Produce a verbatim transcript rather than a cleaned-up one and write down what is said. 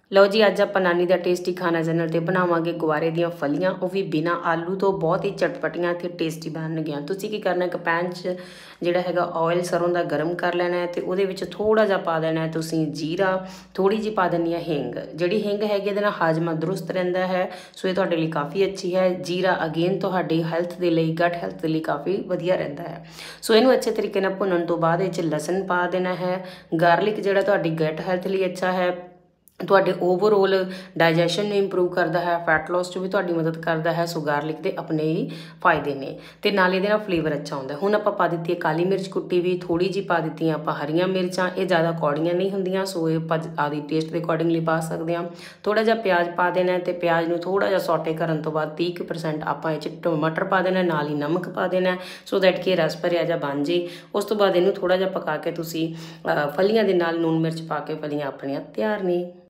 ਲਓ ਜੀ, ਅੱਜ ਆਪਾਂ ਨਾਨੀ ਦਾ ਟੇਸਟੀ ਖਾਣਾ ਚੈਨਲ 'ਤੇ ਬਣਾਵਾਂਗੇ ਗੁਆਰੇ ਦੀਆਂ ਫਲੀਆਂ, ਉਹ ਵੀ ਬਿਨਾਂ ਆਲੂ ਤੋਂ। ਬਹੁਤ ਹੀ ਚਟਪਟੀਆਂ ਅਤੇ ਟੇਸਟੀ ਬਣਨਗੀਆਂ। ਤੁਸੀਂ ਕੀ ਕਰਨਾ, ਇੱਕ ਪੈਨ 'ਚ ਜਿਹੜਾ ਹੈਗਾ ਆਇਲ ਸਰੋਂ ਦਾ ਗਰਮ ਕਰ ਲੈਣਾ ਹੈ ਅਤੇ ਉਹਦੇ ਵਿੱਚ ਥੋੜ੍ਹਾ ਜਿਹਾ ਪਾ ਦੇਣਾ ਹੈ ਤੁਸੀਂ ਜੀਰਾ, ਥੋੜ੍ਹੀ ਜਿਹੀ ਪਾ ਦੇਣੀ ਹੈ ਹਿੰਗ। ਜਿਹੜੀ ਹਿੰਗ ਹੈਗੀ ਇਹਦੇ ਨਾਲ ਹਾਜ਼ਮਾ ਦਰੁਸਤ ਰਹਿੰਦਾ ਹੈ, ਸੋ ਇਹ ਤੁਹਾਡੇ ਲਈ ਕਾਫੀ ਅੱਛੀ ਹੈ। ਜੀਰਾ ਅਗੇਨ ਤੁਹਾਡੀ ਹੈਲਥ ਦੇ ਲਈ, ਗਟ ਹੈਲਥ ਦੇ ਲਈ ਕਾਫੀ ਵਧੀਆ ਰਹਿੰਦਾ ਹੈ। ਸੋ ਇਹਨੂੰ ਅੱਛੇ ਤਰੀਕੇ ਨਾਲ ਭੁੰਨਣ ਤੋਂ ਬਾਅਦ ਇਹ 'ਚ ਲਸਣ ਪਾ ਦੇਣਾ ਹੈ। ਗਾਰਲਿਕ ਜਿਹੜਾ ਤੁਹਾਡੀ ਗਟ ਹੈਲਥ ਲਈ ਅੱਛਾ ਹੈ, ਤੁਹਾਡੇ ਓਵਰਆਲ ਡਾਈਜੈਸ਼ਨ ਨੂੰ ਇੰਪਰੂਵ ਕਰਦਾ ਹੈ, ਫੈਟ ਲੋਸ 'ਚ ਵੀ ਤੁਹਾਡੀ ਮਦਦ ਕਰਦਾ ਹੈ। ਸੋ ਗਾਰਲਿਕ ਦੇ ਆਪਣੇ ਹੀ ਫਾਇਦੇ ਨੇ ਅਤੇ ਨਾਲ ਇਹਦੇ ਨਾਲ ਫਲੇਵਰ ਅੱਛਾ ਹੁੰਦਾ। ਹੁਣ ਆਪਾਂ ਪਾ ਦਿੱਤੀ ਹੈ ਕਾਲੀ ਮਿਰਚ ਕੁੱਟੀ ਵੀ, ਥੋੜ੍ਹੀ ਜਿਹੀ ਪਾ ਦਿੱਤੀਆਂ ਆਪਾਂ ਹਰੀਆਂ ਮਿਰਚਾਂ। ਇਹ ਜ਼ਿਆਦਾ ਕੌੜੀਆਂ ਨਹੀਂ ਹੁੰਦੀਆਂ, ਸੋ ਇਹ ਆਪਾਂ ਆਪਦੀ ਟੇਸਟ ਦੇ ਅਕੋਰਡਿੰਗਲੀ ਪਾ ਸਕਦੇ ਹਾਂ। ਥੋੜ੍ਹਾ ਜਿਹਾ ਪਿਆਜ਼ ਪਾ ਦੇਣਾ ਅਤੇ ਪਿਆਜ਼ ਨੂੰ ਥੋੜ੍ਹਾ ਜਿਹਾ ਸੌਟੇ ਕਰਨ ਤੋਂ ਬਾਅਦ ਤੀਹ ਕੁ ਪਰਸੈਂਟ ਆਪਾਂ ਇਹ 'ਚ ਟਮਾਟਰ ਪਾ ਦੇਣਾ, ਨਾਲ ਹੀ ਨਮਕ ਪਾ ਦੇਣਾ, ਸੋ ਦੈਟ ਕਿ ਰਸ ਭਰਿਆ ਜਿਹਾ ਬਣ ਜੇ। ਉਸ ਤੋਂ ਬਾਅਦ ਇਹਨੂੰ ਥੋੜ੍ਹਾ ਜਿਹਾ ਪਕਾ ਕੇ ਤੁਸੀਂ ਫਲੀਆਂ ਦੇ ਨਾਲ ਲੂਣ ਮਿਰਚ ਪਾ ਕੇ ਫਲੀਆਂ ਆਪਣੀਆਂ ਤਿਆਰ ਨੇ।